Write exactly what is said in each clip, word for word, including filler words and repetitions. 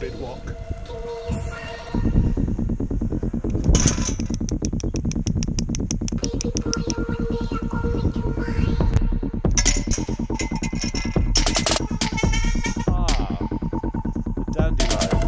David Walk. Ah, dandelion.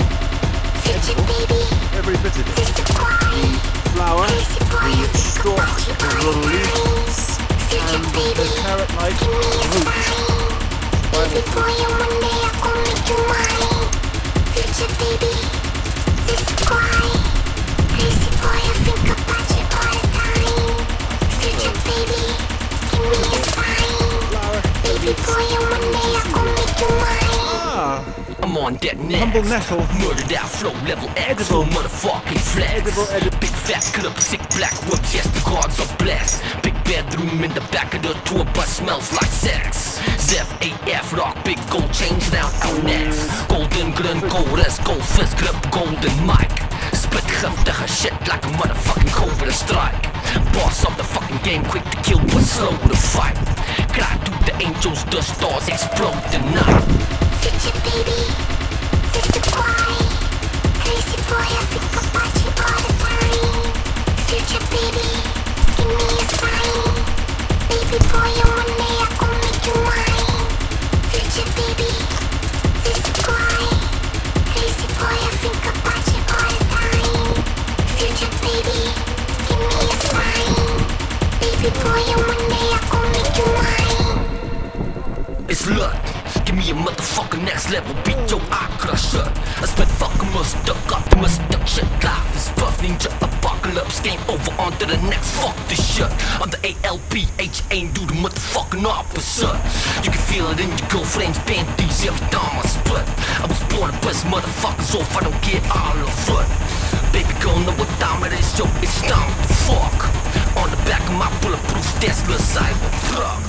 Every bit of it. The flower, the stalk, the leaves, and the carrot-like root. Baby boy, and one day I gon' make you mine. Future baby, this is why. Crazy boy, I think about you all the time. Future baby, give me a sign. Baby boy, and one day I gon' make you mine. Ah, I'm on that next. humble nettle. Murdered out, flow level X. Edible. Motherfucking flex. Edible, edible. Big fat cut up, sick black whips. Yes, the gods are blessed. Big bedroom in the back of the tour bus smells like sex. Zef A F rock, big gold chains down our necks. Golden gun, gold as gold fist grip, golden mic. Spit giftige shit like a motherfucking cobra strike. Boss of the fucking game, quick to kill but slow to fight. Cry to the angels, the stars explode tonight. Future baby, this is why. Crazy boy, I think about you all the time. Future baby, give me a sign. Baby boy, and one day I gon' make you mine. Future baby, this is why. Crazy boy, I think about you all the time. Future baby, give me a sign. Baby boy, and one day I gon' make you mine. It's luck. Give me a motherfucking next level beat, yo, I crusher. I spit fucking must stuck up to my stuck shit. Life is buff, ninja apocalypse. Game over, on to the next, fuck this shit. I'm the A L P H, ain't do the motherfucking opposite. You can feel it in your girlfriend's panties every time I split. I was born to piss motherfuckers off, I don't get all of it. Baby girl, know what time it is, yo, it's time to fuck. On the back of my bulletproof Tesla Cybertruck.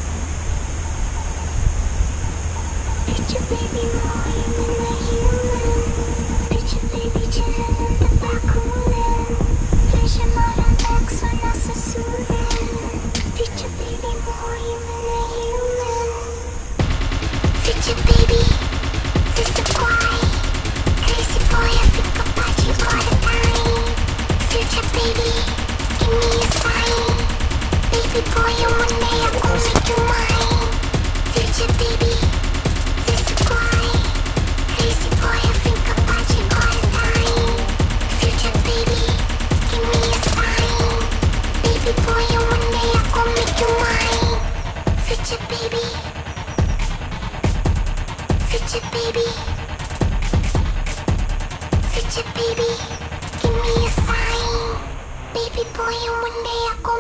Future baby, more human than human. Future baby, chillin' in the back cooling. Vision modern X when I so soothing. Future baby, more human than human. Future baby, this is why. Crazy boy, I think about you all the time. Future baby, give me a sign. Baby boy, and one day I gon' make you mine. Future baby. Crazy boy, I think about you all the time. Future baby, give me a sign. Baby boy, and one day I gon' make you mine. Future baby, future baby, future baby, give me a sign. Baby boy, and one day I gon'